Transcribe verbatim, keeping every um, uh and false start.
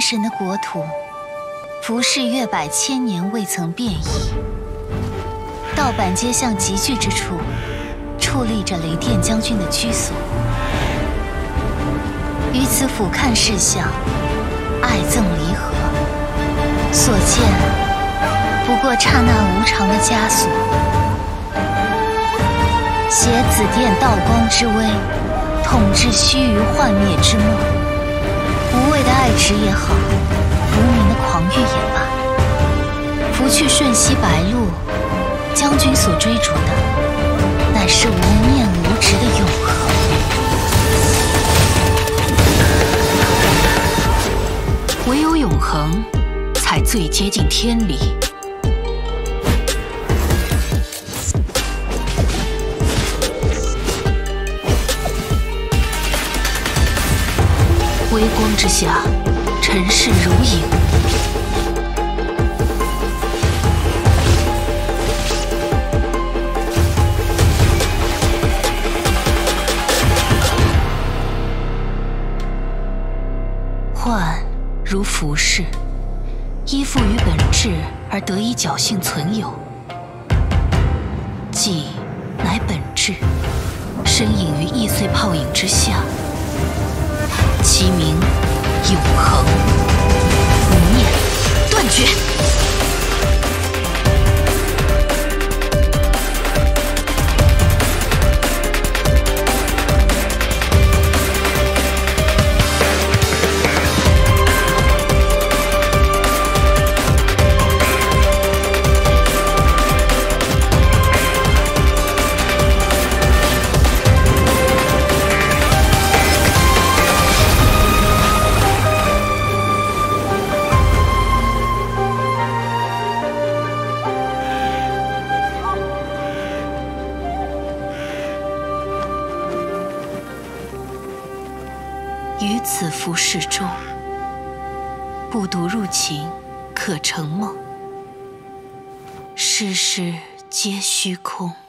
神的国土，服饰越百千年未曾变异。盗版街巷集聚之处，矗立着雷电将军的居所。于此俯瞰视向，爱憎离合，所见不过刹那无常的枷锁。挟紫电道光之威，统治须臾幻灭之末。无谓的爱执也好，无名的狂欲也罢，拂去瞬息白露，将军所追逐的，乃是无念无执的永恒。 唯有永恒，才最接近天理。微光之下，尘世如影。幻如浮世，依附于本质而得以侥幸存有。寂乃本质，身隐于易碎泡影之下。其名永恒，无念，断绝。于此浮世中，不独入情，可成梦，世事皆虚空。